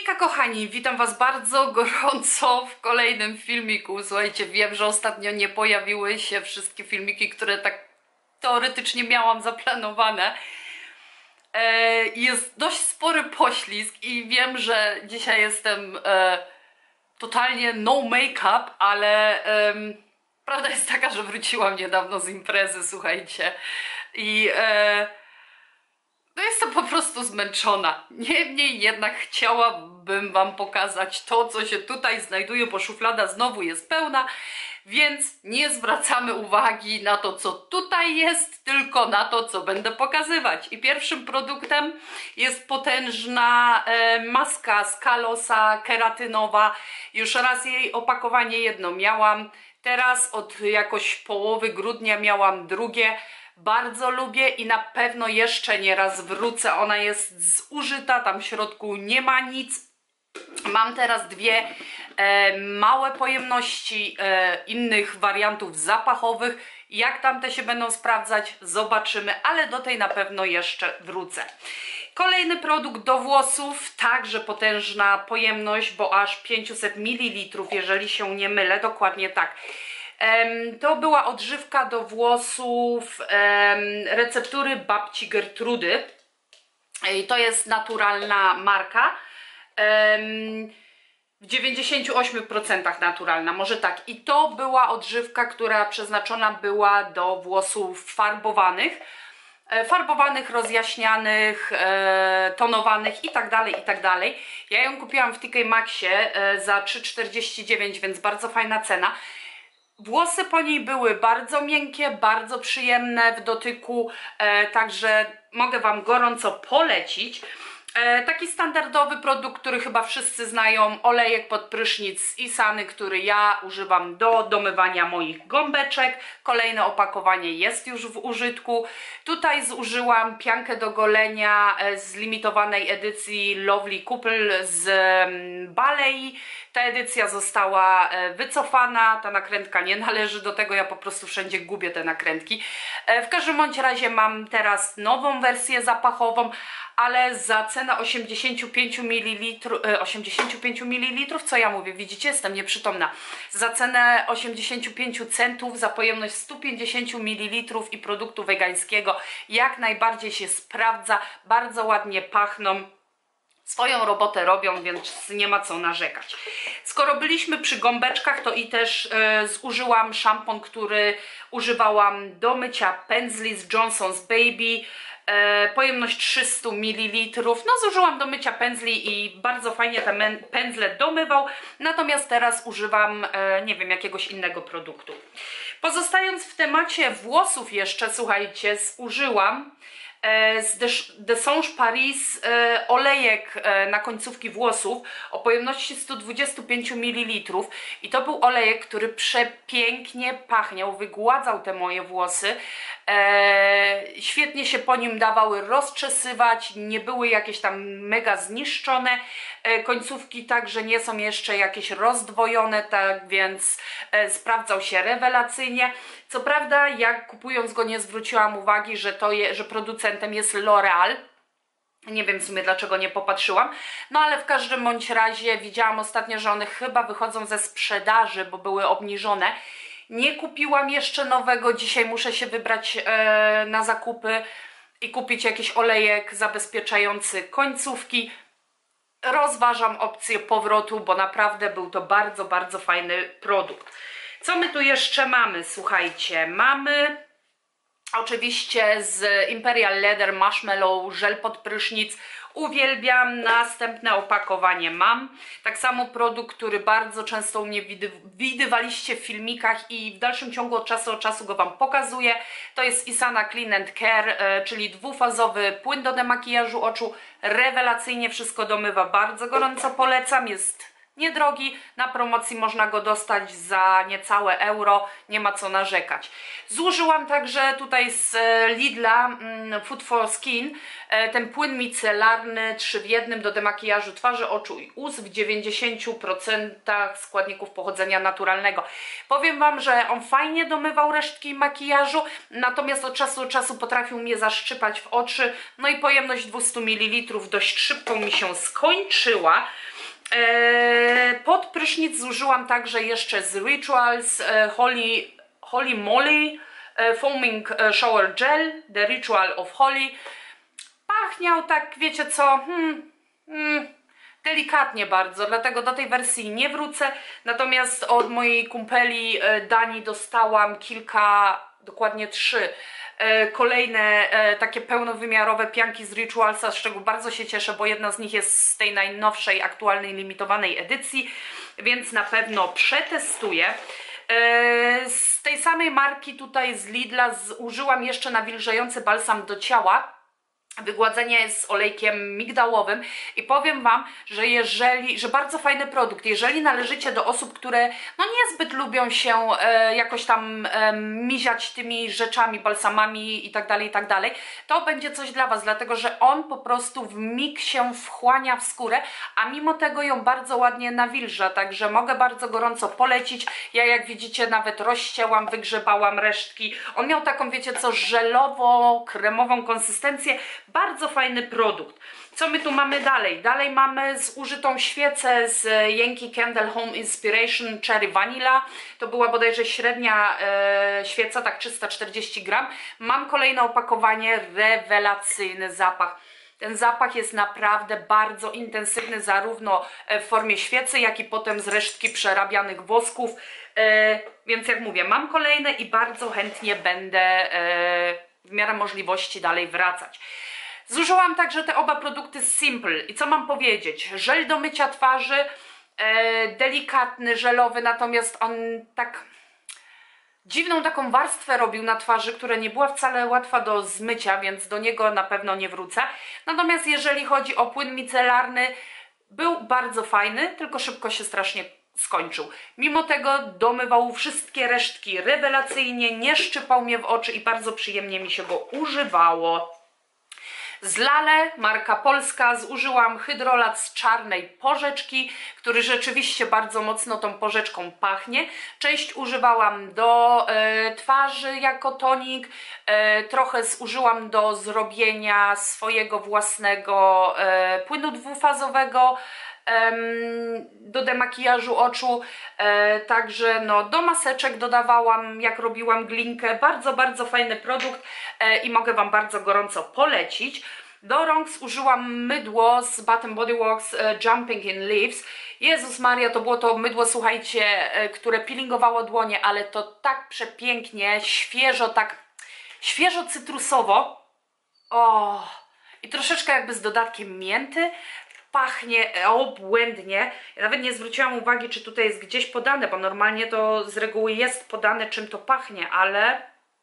Hejka kochani, witam was bardzo gorąco w kolejnym filmiku. Słuchajcie, wiem, że ostatnio nie pojawiły się wszystkie filmiki, które tak teoretycznie miałam zaplanowane. Jest dość spory poślizg i wiem, że dzisiaj jestem totalnie no make-up, ale prawda jest taka, że wróciłam niedawno z imprezy, słuchajcie. I no jestem po prostu zmęczona. Niemniej jednak chciałabym wam pokazać to, co się tutaj znajduje, bo szuflada znowu jest pełna, więc nie zwracamy uwagi na to, co tutaj jest, tylko na to, co będę pokazywać. I pierwszym produktem jest potężna maska z Kalosa keratynowa. Już raz jej opakowanie jedno miałam, teraz od jakoś połowy grudnia miałam drugie. Bardzo lubię i na pewno jeszcze nie raz wrócę. Ona jest zużyta, tam w środku nie ma nic. Mam teraz dwie małe pojemności innych wariantów zapachowych. Jak tamte się będą sprawdzać, zobaczymy, ale do tej na pewno jeszcze wrócę. Kolejny produkt do włosów, także potężna pojemność, bo aż 500 ml, jeżeli się nie mylę, dokładnie tak. To była odżywka do włosów receptury babci Gertrudy. I to jest naturalna marka. W 98% naturalna, może tak. I to była odżywka, która przeznaczona była do włosów farbowanych. Rozjaśnianych, tonowanych i tak dalej, i tak dalej. Ja ją kupiłam w TK Maxie za 3,49, więc bardzo fajna cena. Włosy po niej były bardzo miękkie, bardzo przyjemne w dotyku, także mogę wam gorąco polecić. Taki standardowy produkt, który chyba wszyscy znają, olejek pod prysznic z Isany, który ja używam do domywania moich gąbeczek. Kolejne opakowanie jest już w użytku. Tutaj zużyłam piankę do golenia z limitowanej edycji Lovely Couple z Balei. Ta edycja została wycofana, ta nakrętka nie należy do tego, ja po prostu wszędzie gubię te nakrętki. W każdym bądź razie mam teraz nową wersję zapachową, ale za cenę 85 ml, co ja mówię, widzicie, jestem nieprzytomna, za cenę 85 centów, za pojemność 150 ml i produktu wegańskiego, jak najbardziej się sprawdza, bardzo ładnie pachną. Swoją robotę robią, więc nie ma co narzekać. Skoro byliśmy przy gąbeczkach, to i też zużyłam szampon, który używałam do mycia pędzli z Johnson's Baby. Pojemność 300 ml. No zużyłam do mycia pędzli i bardzo fajnie te pędzle domywał. Natomiast teraz używam, nie wiem, jakiegoś innego produktu. Pozostając w temacie włosów jeszcze, słuchajcie, zużyłam z Dessange Paris olejek na końcówki włosów o pojemności 125 ml i to był olejek, który przepięknie pachniał, wygładzał te moje włosy, świetnie się po nim dawały rozczesywać, nie były jakieś tam mega zniszczone, końcówki także nie są jeszcze jakieś rozdwojone, tak więc sprawdzał się rewelacyjnie. Co prawda, jak kupując go nie zwróciłam uwagi, że producentem jest L'Oreal. Nie wiem w sumie dlaczego nie popatrzyłam, no ale w każdym bądź razie widziałam ostatnio, że one chyba wychodzą ze sprzedaży, bo były obniżone. Nie kupiłam jeszcze nowego, dzisiaj muszę się wybrać na zakupy i kupić jakiś olejek zabezpieczający końcówki. Rozważam opcję powrotu, bo naprawdę był to bardzo, bardzo fajny produkt. Co my tu jeszcze mamy? Słuchajcie, mamy oczywiście z Imperial Leather Marshmallow żel pod prysznic. Uwielbiam, następne opakowanie mam. Tak samo produkt, który bardzo często u mnie widywaliście w filmikach i w dalszym ciągu od czasu go wam pokazuję. To jest Isana Clean and Care, czyli dwufazowy płyn do demakijażu oczu. Rewelacyjnie wszystko domywa, bardzo gorąco polecam, jest niedrogi, na promocji można go dostać za niecałe euro, nie ma co narzekać. Zużyłam także tutaj z Lidla Food for Skin ten płyn micelarny 3 w 1 do demakijażu twarzy, oczu i ust w 90% składników pochodzenia naturalnego. Powiem wam, że on fajnie domywał resztki makijażu, natomiast od czasu do czasu potrafił mnie zaszczypać w oczy, no i pojemność 200 ml dość szybko mi się skończyła. Pod prysznic zużyłam także jeszcze z Rituals Holy Moly Foaming Shower Gel, The Ritual of Holy. Pachniał tak, wiecie co, delikatnie bardzo, dlatego do tej wersji nie wrócę. Natomiast od mojej kumpeli Dani dostałam kilka, dokładnie 3 kolejne takie pełnowymiarowe pianki z Ritualsa, z czego bardzo się cieszę, bo jedna z nich jest z tej najnowszej, aktualnej, limitowanej edycji, więc na pewno przetestuję. Z tej samej marki tutaj z Lidla użyłam jeszcze nawilżający balsam do ciała. Wygładzenie z olejkiem migdałowym i powiem Wam, że bardzo fajny produkt, jeżeli należycie do osób, które no niezbyt lubią się jakoś tam miziać tymi rzeczami, balsamami i tak dalej, to będzie coś dla Was, dlatego że on po prostu w mig się wchłania w skórę, a mimo tego ją bardzo ładnie nawilża, także mogę bardzo gorąco polecić. Ja, jak widzicie, nawet rozcięłam, wygrzebałam resztki. On miał taką, wiecie co, żelowo-kremową konsystencję. Bardzo fajny produkt. Co my tu mamy dalej? Dalej mamy zużytą świecę z Yankee Candle Home Inspiration Cherry Vanilla. To była bodajże średnia świeca, tak 340 gram. Mam kolejne opakowanie, rewelacyjny zapach. Ten zapach jest naprawdę bardzo intensywny, zarówno w formie świecy, jak i potem z resztki przerabianych wosków. Więc jak mówię, mam kolejne i bardzo chętnie będę w miarę możliwości dalej wracać. Zużyłam także te oba produkty z Simple i co mam powiedzieć? Żel do mycia twarzy, delikatny, żelowy, natomiast on tak dziwną taką warstwę robił na twarzy, która nie była wcale łatwa do zmycia, więc do niego na pewno nie wrócę. Natomiast jeżeli chodzi o płyn micelarny, był bardzo fajny, tylko szybko się strasznie skończył. Mimo tego domywał wszystkie resztki rewelacyjnie, nie szczypał mnie w oczy i bardzo przyjemnie mi się go używało. Z Lale, marka polska, zużyłam hydrolat z czarnej porzeczki, który rzeczywiście bardzo mocno tą porzeczką pachnie. Część używałam do twarzy jako tonik, trochę zużyłam do zrobienia swojego własnego płynu dwufazowego do demakijażu oczu, także no, do maseczek dodawałam, jak robiłam glinkę. Bardzo, bardzo fajny produkt i mogę Wam bardzo gorąco polecić. Do rąk zużyłam mydło z Bath Body Works Jumping in Leaves. Jezus Maria, to było to mydło, słuchajcie, które peelingowało dłonie, ale to tak przepięknie, świeżo, tak świeżo cytrusowo. O, i troszeczkę jakby z dodatkiem mięty. Pachnie obłędnie. Ja nawet nie zwróciłam uwagi, czy tutaj jest gdzieś podane, bo normalnie to z reguły jest podane, czym to pachnie, ale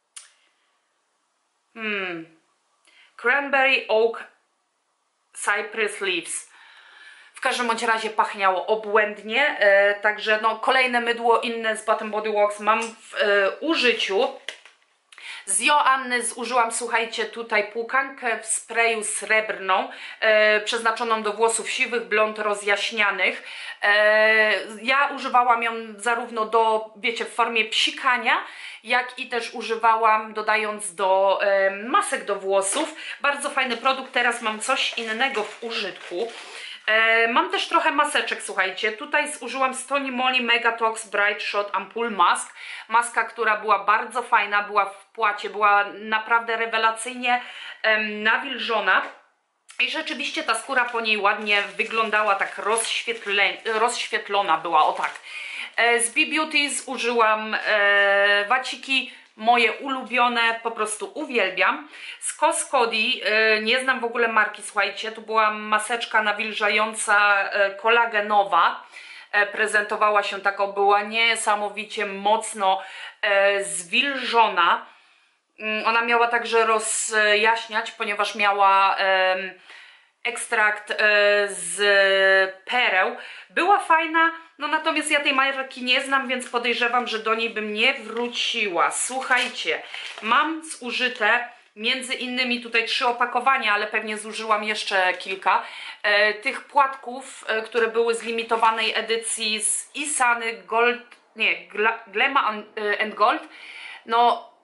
Cranberry Oak Cypress Leaves. W każdym bądź razie pachniało obłędnie, także no, kolejne mydło inne z Bath Body Works mam w użyciu. Z Joanny zużyłam, słuchajcie, tutaj płukankę w sprayu srebrną, przeznaczoną do włosów siwych, blond rozjaśnianych. Ja używałam ją zarówno do, wiecie, w formie psikania, jak i też używałam dodając do masek do włosów. Bardzo fajny produkt, teraz mam coś innego w użytku. Mam też trochę maseczek, słuchajcie. Tutaj zużyłam Stony Moly Megatox Bright Shot Ampoule Mask. Maska, która była bardzo fajna, była w płacie, była naprawdę rewelacyjnie nawilżona. I rzeczywiście ta skóra po niej ładnie wyglądała, tak rozświetlona była, o tak. Z B-Beauty zużyłam waciki, moje ulubione, po prostu uwielbiam. Z Coscodi, nie znam w ogóle marki, słuchajcie, tu była maseczka nawilżająca kolagenowa. Prezentowała się taką, była niesamowicie mocno zwilżona. Ona miała także rozjaśniać, ponieważ miała ekstrakt z pereł. Była fajna, no natomiast ja tej marki nie znam, więc podejrzewam, że do niej bym nie wróciła. Słuchajcie, mam zużyte między innymi tutaj 3 opakowania, ale pewnie zużyłam jeszcze kilka tych płatków, które były z limitowanej edycji z Isany Gold, nie, Glema and Gold. No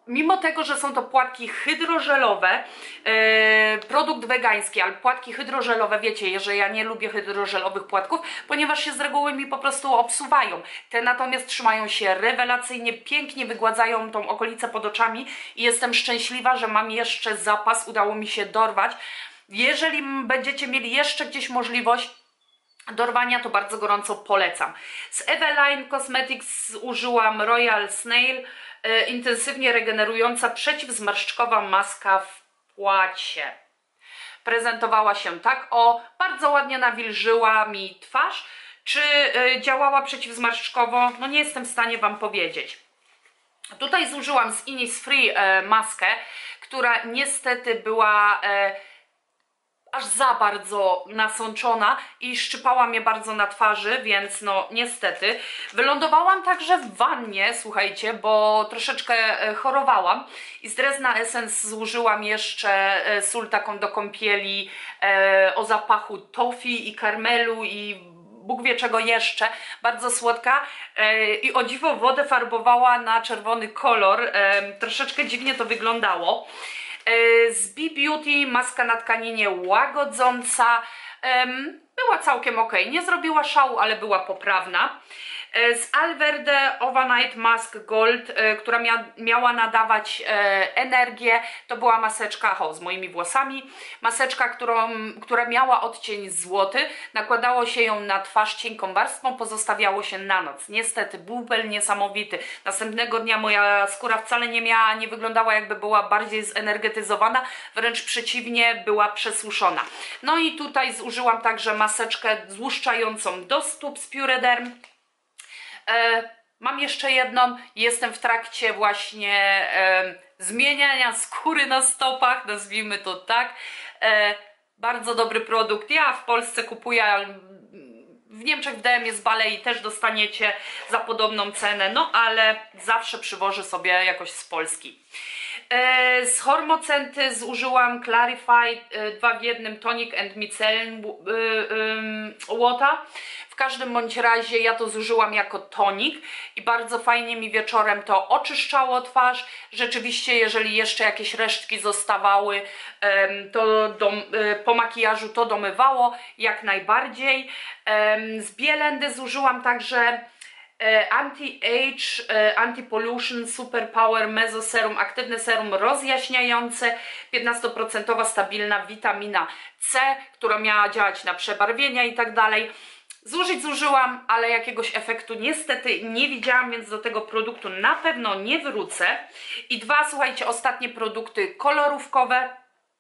mimo tego, że są to płatki hydrożelowe, produkt wegański, ale płatki hydrożelowe, wiecie, że ja nie lubię hydrożelowych płatków, ponieważ się z reguły mi po prostu obsuwają. Te natomiast trzymają się rewelacyjnie, pięknie wygładzają tą okolicę pod oczami i jestem szczęśliwa, że mam jeszcze zapas, udało mi się dorwać. Jeżeli będziecie mieli jeszcze gdzieś możliwość dorwania, to bardzo gorąco polecam. Z Eveline Cosmetics użyłam Royal Snail, intensywnie regenerująca przeciwzmarszczkowa maska w płacie. Prezentowała się tak, bardzo ładnie nawilżyła mi twarz. Czy działała przeciwzmarszczkowo? No nie jestem w stanie Wam powiedzieć. Tutaj zużyłam z Innisfree maskę, która niestety była aż za bardzo nasączona i szczypała mnie bardzo na twarzy, więc no niestety. Wylądowałam także w wannie, słuchajcie, bo troszeczkę chorowałam i z Dresna Essence zużyłam jeszcze sól taką do kąpieli o zapachu toffee i karmelu i Bóg wie czego jeszcze, bardzo słodka i o dziwo wodę farbowała na czerwony kolor, troszeczkę dziwnie to wyglądało. Z B-Beauty maska na tkaninie łagodząca, była całkiem ok, nie zrobiła szału, ale była poprawna. Z Alverde Overnight Mask Gold, która miała nadawać energię, to była maseczka z moimi włosami, maseczka, która miała odcień złoty, nakładało się ją na twarz cienką warstwą, pozostawiało się na noc. Niestety bubel niesamowity, następnego dnia moja skóra wcale nie wyglądała jakby była bardziej zenergetyzowana, wręcz przeciwnie, była przesuszona. No i tutaj zużyłam także maseczkę złuszczającą do stóp z Purederm. Mam jeszcze jedną, jestem w trakcie właśnie zmieniania skóry na stopach, nazwijmy to tak. Bardzo dobry produkt, ja w Polsce kupuję, w Niemczech w DM jest Balei też dostaniecie za podobną cenę, no ale zawsze przywożę sobie jakoś z Polski. Z Hormocenty zużyłam Clarify 2 w 1 Tonic and Micellar Water. W każdym bądź razie ja to zużyłam jako tonik i bardzo fajnie mi wieczorem to oczyszczało twarz. Rzeczywiście, jeżeli jeszcze jakieś resztki zostawały po makijażu, to domywało jak najbardziej. Z Bielendy zużyłam także Anti-Age, Anti-Pollution, Super Power Meso Serum, aktywne serum rozjaśniające, 15% stabilna witamina C, która miała działać na przebarwienia i tak dalej. Zużyłam, ale jakiegoś efektu niestety nie widziałam, więc do tego produktu na pewno nie wrócę. I dwa, słuchajcie, ostatnie produkty kolorówkowe,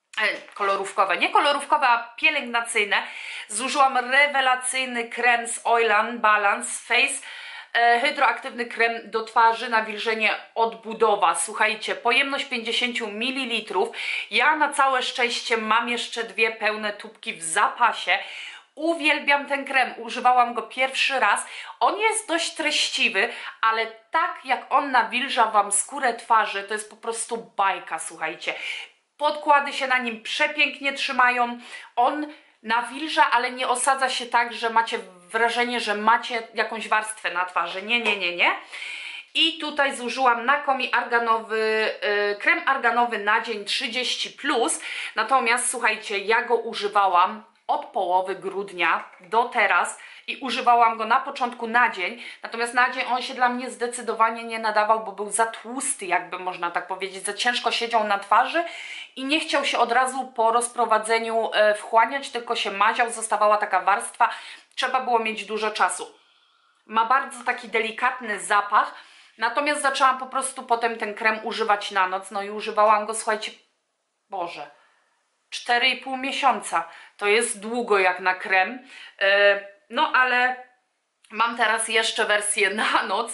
nie kolorówkowe, a pielęgnacyjne. Zużyłam rewelacyjny krem z Oil and Balance Face, hydroaktywny krem do twarzy, nawilżenie, odbudowa. Słuchajcie, pojemność 50 ml. Ja na całe szczęście mam jeszcze 2 pełne tubki w zapasie. Uwielbiam ten krem, używałam go pierwszy raz. On jest dość treściwy, ale tak jak on nawilża Wam skórę twarzy, to jest po prostu bajka, słuchajcie. Podkłady się na nim przepięknie trzymają. On nawilża, ale nie osadza się tak, że macie wrażenie, że macie jakąś warstwę na twarzy. Nie. I tutaj zużyłam Nakomi arganowy, krem arganowy na dzień 30+. Natomiast słuchajcie, ja go używałam od połowy grudnia do teraz i używałam go na początku na dzień, natomiast na dzień on się dla mnie zdecydowanie nie nadawał, bo był za tłusty, jakby można tak powiedzieć, za ciężko siedział na twarzy i nie chciał się od razu po rozprowadzeniu wchłaniać, tylko się maział, zostawała taka warstwa, trzeba było mieć dużo czasu. Ma bardzo taki delikatny zapach, natomiast zaczęłam po prostu potem ten krem używać na noc, no i używałam go, słuchajcie, Boże, 4,5 miesiąca. To jest długo jak na krem. No ale mam teraz jeszcze wersję na noc.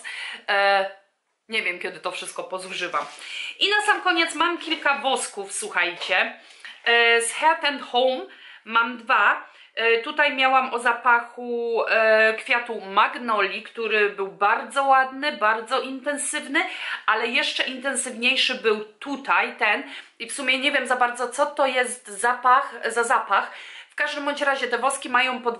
Nie wiem, kiedy to wszystko pozużywam. I na sam koniec mam kilka wosków, słuchajcie. Z Heart and Home mam 2. Tutaj miałam o zapachu kwiatu magnolii, który był bardzo ładny, bardzo intensywny, ale jeszcze intensywniejszy był tutaj ten. I w sumie nie wiem za bardzo, co to jest za zapach. W każdym bądź razie te woski mają po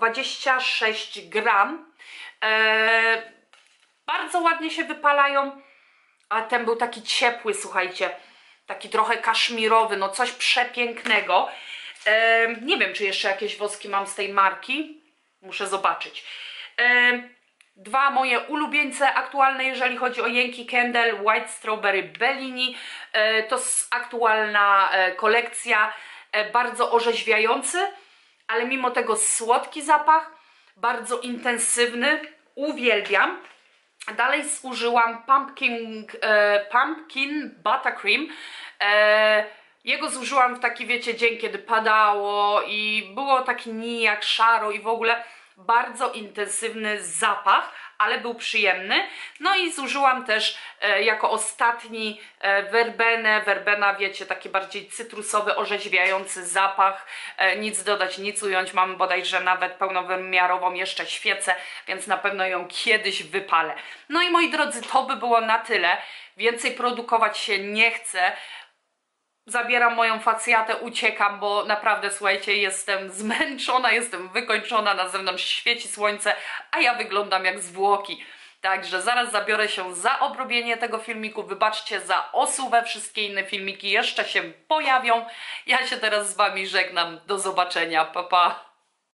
26 gram. Bardzo ładnie się wypalają. a ten był taki ciepły, słuchajcie, taki trochę kaszmirowy, no coś przepięknego. Nie wiem, czy jeszcze jakieś woski mam z tej marki, muszę zobaczyć. Dwa moje ulubieńce aktualne, jeżeli chodzi o Yankee Candle, White Strawberry Bellini. To jest aktualna kolekcja, bardzo orzeźwiający, ale mimo tego słodki zapach, bardzo intensywny, uwielbiam. Dalej zużyłam Pumpkin Buttercream. Jego zużyłam w taki, wiecie, dzień, kiedy padało i było taki nijak, szaro i w ogóle bardzo intensywny zapach, ale był przyjemny. No i zużyłam też jako ostatni werbenę. Werbena, wiecie, taki bardziej cytrusowy, orzeźwiający zapach. Nic dodać, nic ująć. Mam bodajże nawet pełnowymiarową jeszcze świecę, więc na pewno ją kiedyś wypalę. No i moi drodzy, to by było na tyle. Więcej produkować się nie chcę. Zabieram moją facjatę, uciekam, bo naprawdę, słuchajcie, jestem zmęczona, jestem wykończona, na zewnątrz świeci słońce, a ja wyglądam jak zwłoki. Także zaraz zabiorę się za obrobienie tego filmiku. Wybaczcie za osuwę, wszystkie inne filmiki jeszcze się pojawią. Ja się teraz z Wami żegnam. Do zobaczenia, pa pa!